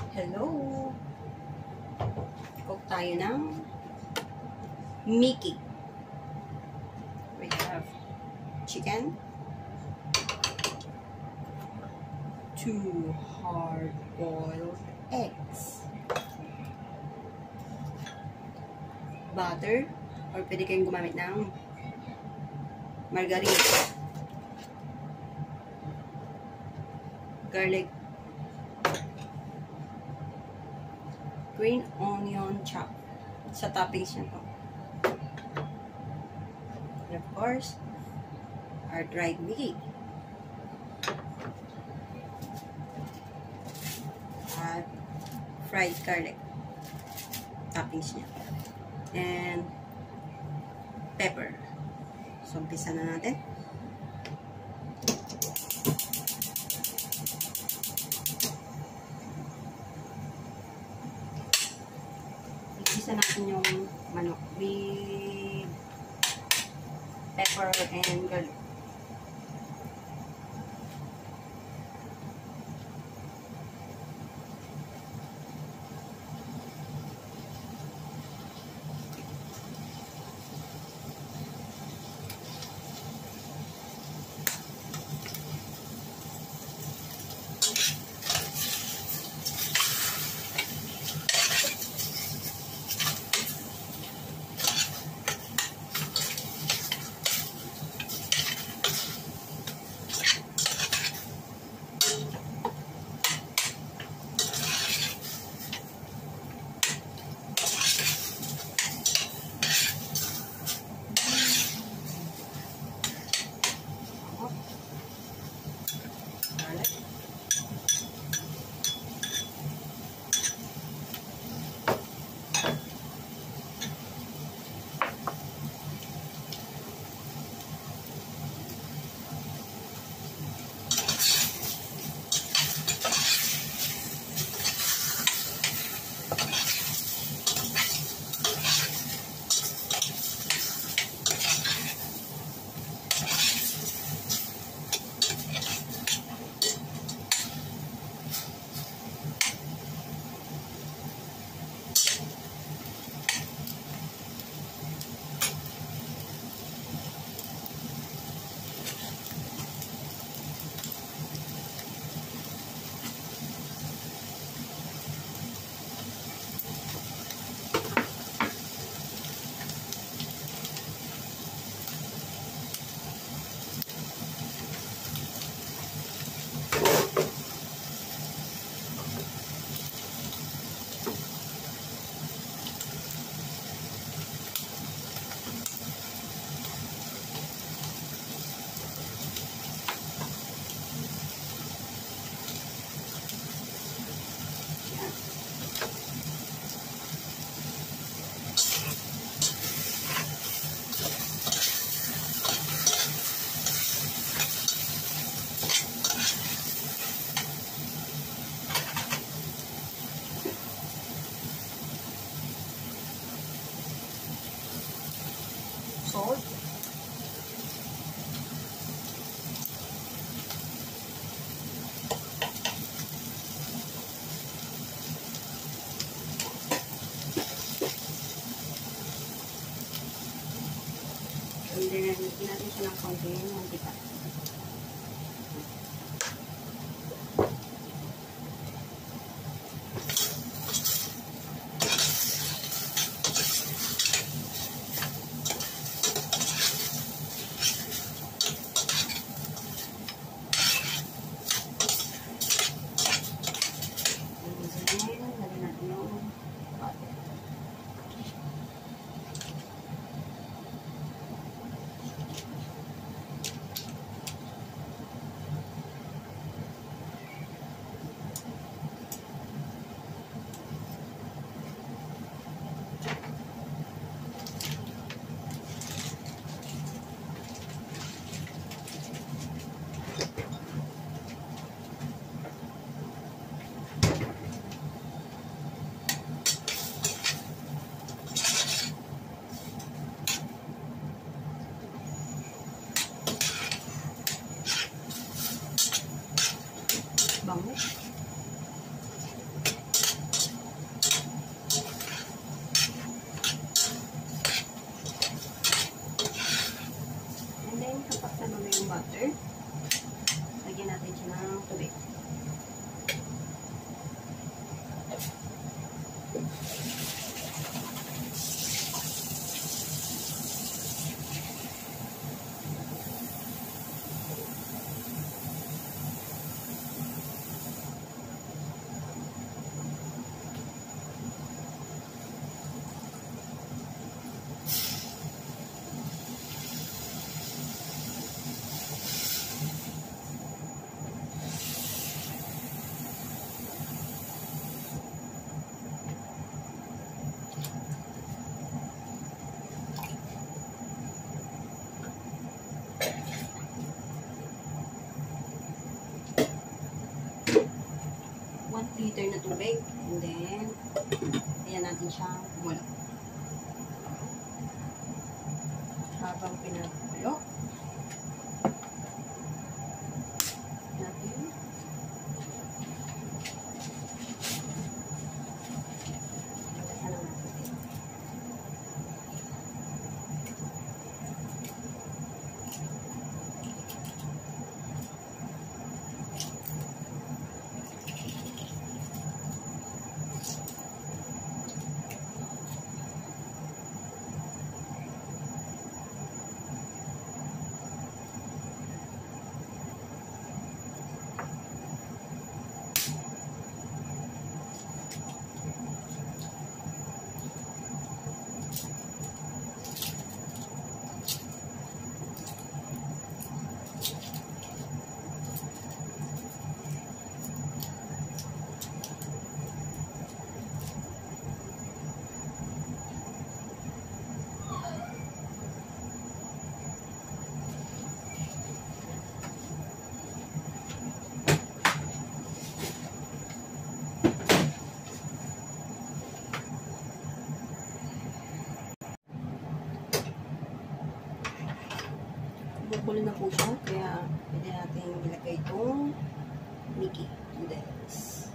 Hello! Cook tayo ng miki. We have chicken, 2 hard-boiled eggs, butter, or pwede kayong gumamit ng margarine, garlic, green onion chop sa toppings nyo po. And of course, our dried miki. At fried garlic toppings niya. And pepper. So, umpisa na natin. Umpisa natin yung manok with pepper and garlic. Salt, hindi natin siya ng konti yung mantika. bango. tapat na naman yung butter. Lagyan natin siya ng tubig. Liter na tubig, and then ayan natin siyang kumulo. Habang pinakulo natin bubulo na po siya, kaya pwede natin ilagay itong miki noodles.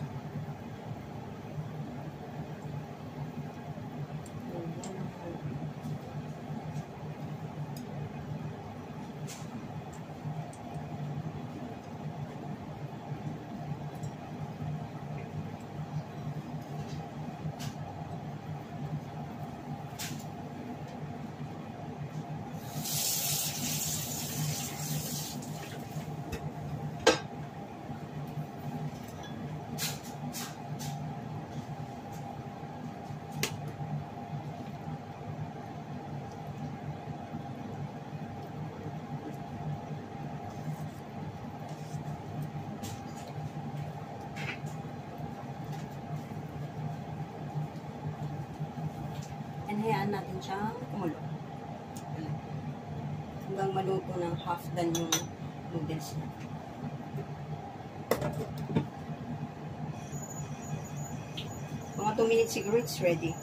Hayaan natin siyang kumulo. Hanggang maluto ng half done yung noodles na. Mga 2 minutes siguro, it's ready.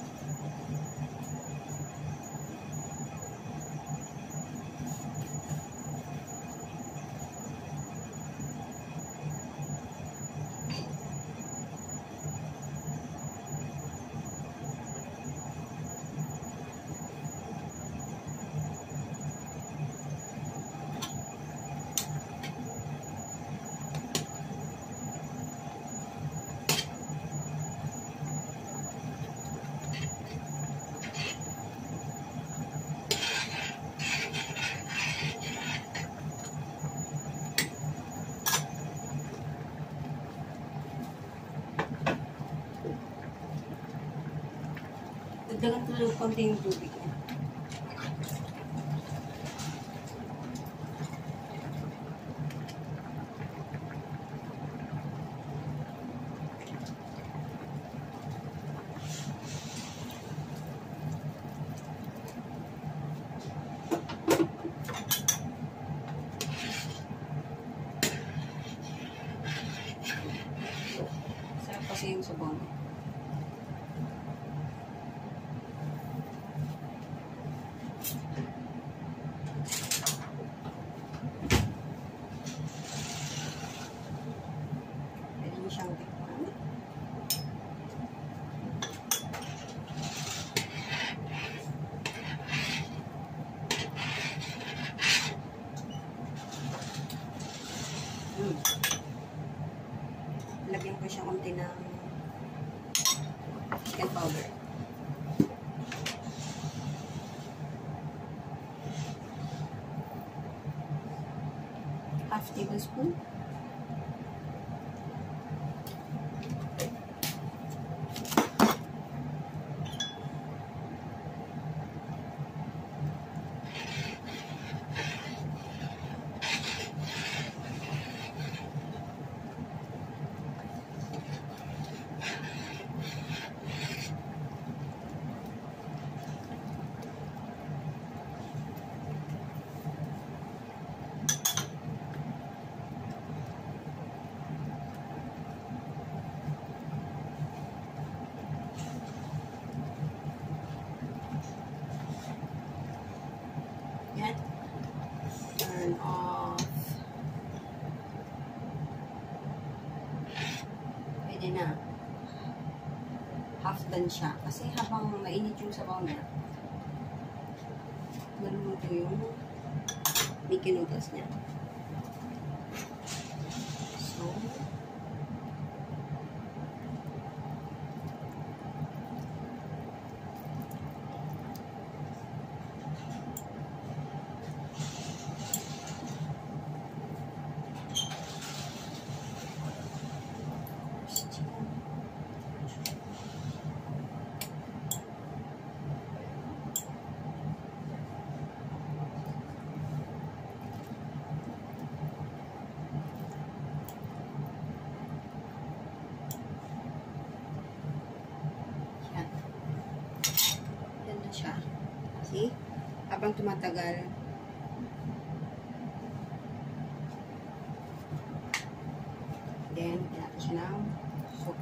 Dagdagan ko lang konti yung tubig niya. Sarap kasi yung sabaw niya. natin ng chicken powder. Half tablespoon. Yan. Turn off. Pwede na. Half done siya. Kasi habang mainit yung sabaw niya, naluluto yung miki noodles niya. So, siya. See? Habang tumatagal, then, natin siya ng soup.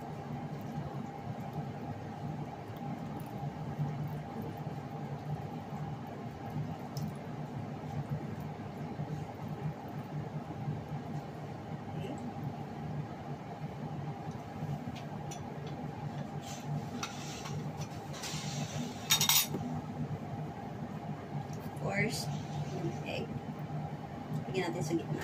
Course, yung egg. Lagyan natin sa gitna.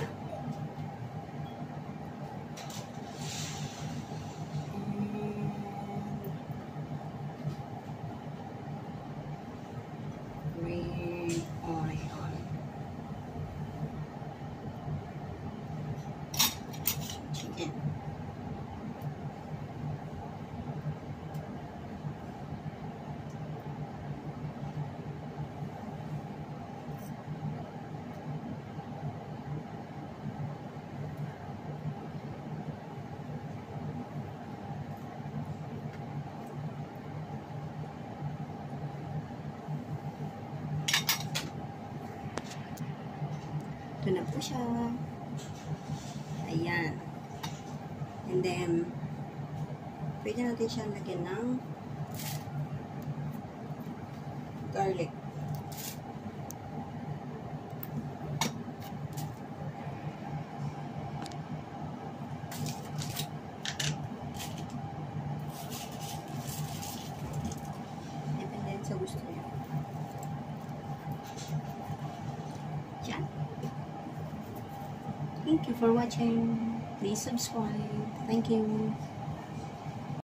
Green onion. Chicken. Ito na po siya. Ayan. And then, pwede natin siya lagyan ng garlic. Depende sa gusto niyo. Yan. Thank you for watching. Please subscribe. Thank you.